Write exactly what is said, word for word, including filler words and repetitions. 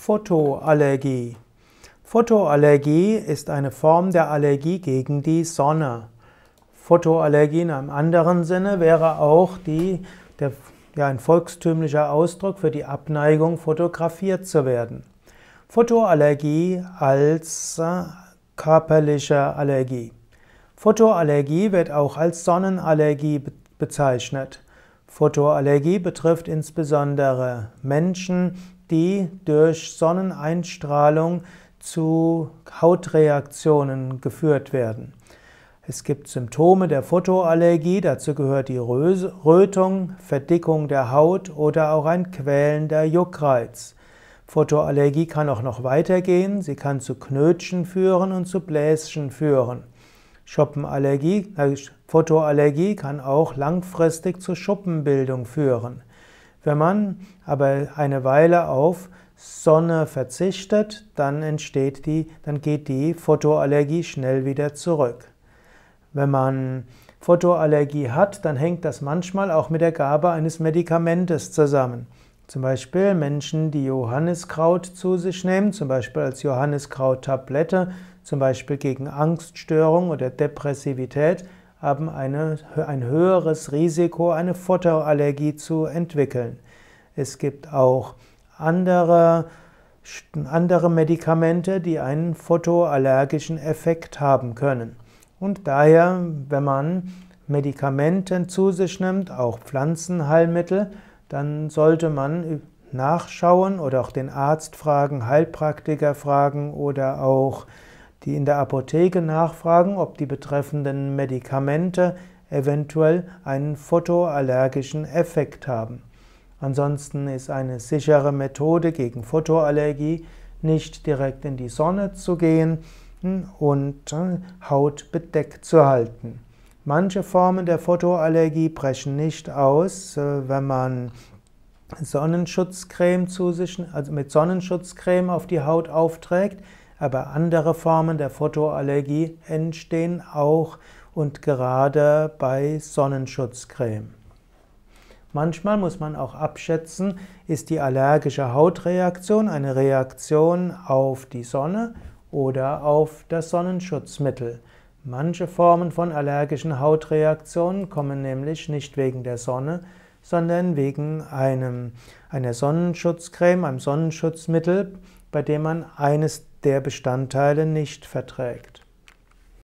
Photoallergie. Photoallergie ist eine Form der Allergie gegen die Sonne. Photoallergie in einem anderen Sinne wäre auch die, der, ja, ein volkstümlicher Ausdruck für die Abneigung, fotografiert zu werden. Photoallergie als äh, körperliche Allergie. Photoallergie wird auch als Sonnenallergie bezeichnet. Photoallergie betrifft insbesondere Menschen, die durch Sonneneinstrahlung zu Hautreaktionen geführt werden. Es gibt Symptome der Photoallergie, dazu gehört die Rötung, Verdickung der Haut oder auch ein quälender Juckreiz. Photoallergie kann auch noch weitergehen, sie kann zu Knötchen führen und zu Bläschen führen. Schuppenallergie, äh, Photoallergie kann auch langfristig zu Schuppenbildung führen. Wenn man aber eine Weile auf Sonne verzichtet, dann entsteht die, dann geht die Photoallergie schnell wieder zurück. Wenn man Photoallergie hat, dann hängt das manchmal auch mit der Gabe eines Medikamentes zusammen. Zum Beispiel Menschen, die Johanniskraut zu sich nehmen, zum Beispiel als Johanniskraut-Tablette, zum Beispiel gegen Angststörung oder Depressivität, haben eine, ein höheres Risiko, eine Photoallergie zu entwickeln. Es gibt auch andere, andere Medikamente, die einen photoallergischen Effekt haben können. Und daher, wenn man Medikamente zu sich nimmt, auch Pflanzenheilmittel, dann sollte man nachschauen oder auch den Arzt fragen, Heilpraktiker fragen oder auch die in der Apotheke nachfragen, ob die betreffenden Medikamente eventuell einen photoallergischen Effekt haben. Ansonsten ist eine sichere Methode gegen Photoallergie, nicht direkt in die Sonne zu gehen und Haut bedeckt zu halten. Manche Formen der Photoallergie brechen nicht aus, wenn man Sonnenschutzcreme zu sich, also mit Sonnenschutzcreme auf die Haut aufträgt, aber andere Formen der Photoallergie entstehen auch und gerade bei Sonnenschutzcreme. Manchmal muss man auch abschätzen, ist die allergische Hautreaktion eine Reaktion auf die Sonne oder auf das Sonnenschutzmittel. Manche Formen von allergischen Hautreaktionen kommen nämlich nicht wegen der Sonne, sondern wegen einem, einer Sonnenschutzcreme, einem Sonnenschutzmittel, bei dem man eines der Bestandteile nicht verträgt.